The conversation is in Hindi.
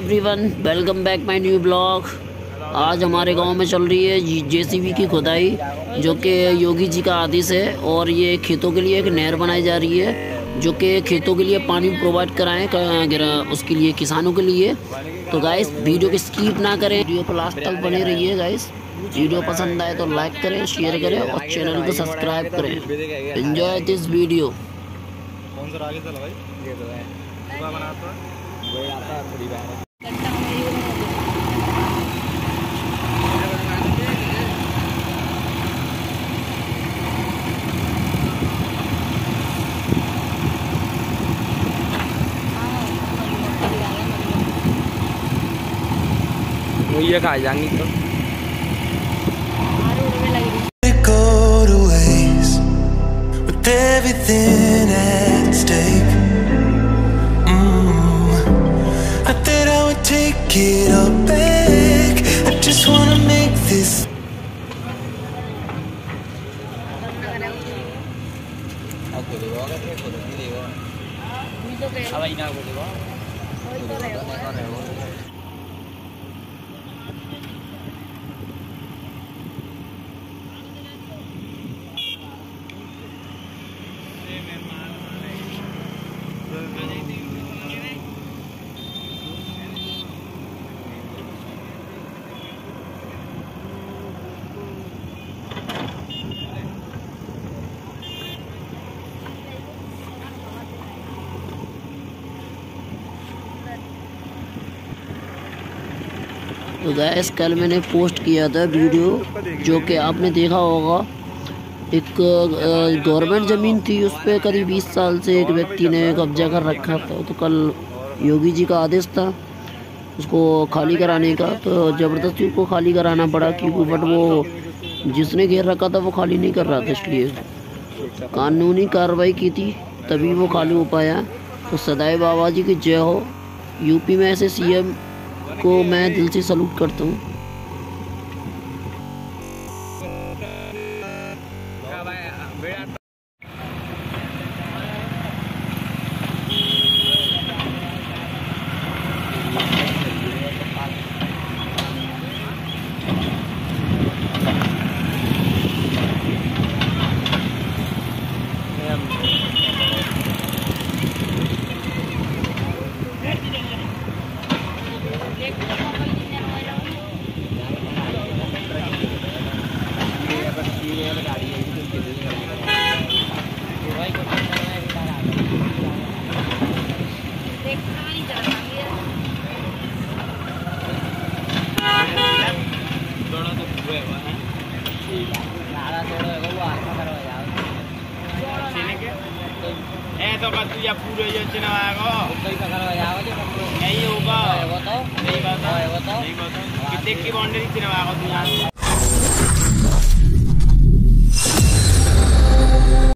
Everyone, welcome back my new blog. आज हमारे गांव में चल रही है जेसीबी की खुदाई, जो कि योगी जी का आदेश है। और ये खेतों के लिए एक नहर बनाई जा रही है, जो कि खेतों के लिए पानी प्रोवाइड कराएं उसके लिए, किसानों के लिए। तो गाइस, वीडियो को स्किप ना करें, वीडियो पर लास्ट तक बने रहिए गाइस। वीडियो पसंद आए तो लाइक करें, शेयर करें और चैनल को सब्सक्राइब करें। Enjoy this video. ये खा जाएंगी तो everything at stake. I thought I would take it all back. I just wanna make this. तो गैस, कल मैंने पोस्ट किया था वीडियो, जो कि आपने देखा होगा। एक गवर्नमेंट ज़मीन थी, उस पर करीब 20 साल से एक व्यक्ति ने कब्जा कर रखा था। तो कल योगी जी का आदेश था उसको खाली कराने का, तो ज़बरदस्ती उसको खाली कराना पड़ा, क्योंकि बट वो जिसने घेर रखा था वो खाली नहीं कर रहा था, इसलिए कानूनी कार्रवाई की थी, तभी वो खाली हो पाया। तो सदाई बाबा जी की जय हो। यूपी में ऐसे सीएम को मैं दिल से सलूट करता हूँ। तो या पूरे ये चिनवाएगा नहीं होगा, नहीं बताओ कितने की बाउंड्री चिनवाएगा तू यहाँ